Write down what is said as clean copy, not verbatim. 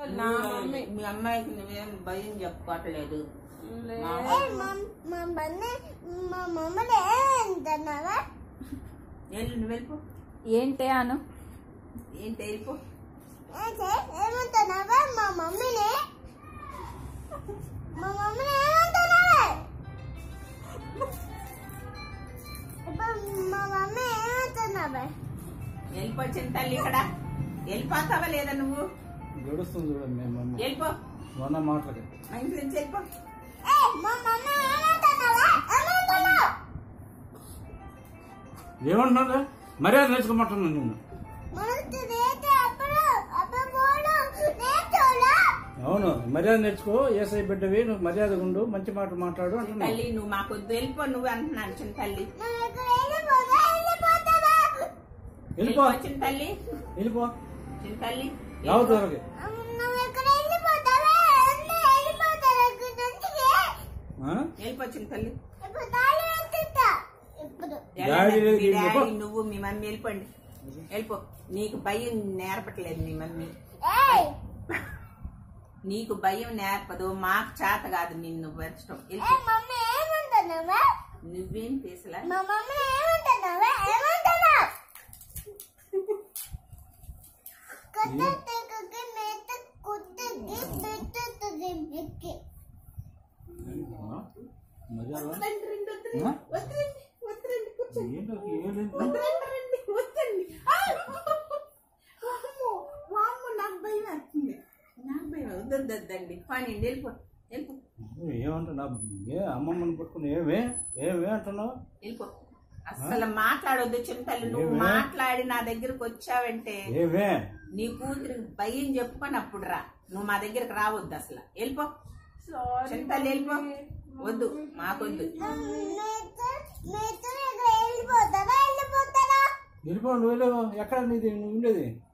నా మమ్మీ మీ అమ్మాయికి నువ్వేం భయం చెప్పుకోవట్లేదు. నువ్వు వెళ్ళిపో. ఏంటి అను ఏంటి వెళ్ళిపో. ఏమంటున్నావా మా మమ్మీని? మా మమ్మీని ఏమంటున్నావా? మా మమ్మీ ఏమంటున్నావా? వెళ్ళిపోచ్చిన తల్లి ఇక్కడ వెళ్ళిపోతావా లేదా నువ్వు? గడుస్తుంది చూడండి మేము మమ్మీ వెళ్ళిపో. మొన్న మాటలకి మా ఇంటి నుంచి వెళ్ళిపో. మా మమ్మీ ఏమంటున్నావా? ఏమంటున్నావు? ఏమంటున్నా మర్యాద నేర్చుకోమంటున్నాను నిన్ను. అవును మర్యాద నేర్చుకో. ఏసై బిడ్డవి నువ్వు మర్యాద ఉండు, మంచి మాట మాట్లాడు అంటున్నా. తల్లి నువ్వు మాకొద్దు వెళ్ళిపో. నువ్వు అంటున్నాను చిన్న తల్లి. వెళ్ళిపో చిన్న తల్లి వెళ్ళిపో చిన్న తల్లి రావు త్వరగా. వెళ్ళిపో చిన్న తల్లి. నువ్వు మీ మమ్మీ వెళ్ళిపోండి. వెళ్ళిపో. నీకు భయం నేర్పట్లేదు మీ మమ్మీ. నీకు భయం నేర్పదు. మాకు చేత కాదు నిన్ను పెంచడం. నువ్వేం తీసలా నాకు భయం వస్తుంది. నాకు భయం వద్దండి. పని వెళ్ళిపో. వెళ్ళిపో. ఏమంటున్నా అమ్మమ్మని పట్టుకుని ఏమే ఏమే అంటున్నావు? వెళ్ళిపో. అసలు మాట్లాడొద్దు చిన్న తల్లి. నువ్వు మాట్లాడి నా దగ్గరకు వచ్చావంటే ఏమే నీ కూతురికి భయం చెప్పుకొని అప్పుడు రా. నువ్వు మా దగ్గరకు రావద్దు అసలు. వెళ్ళిపో చిన్న తల్లి. వెళ్ళిపో. వద్దు మాకొద్దు. వెళ్ళిపో నువ్వు వెళ్ళవు. ఎక్కడ నీది నువ్వు ఉండేది?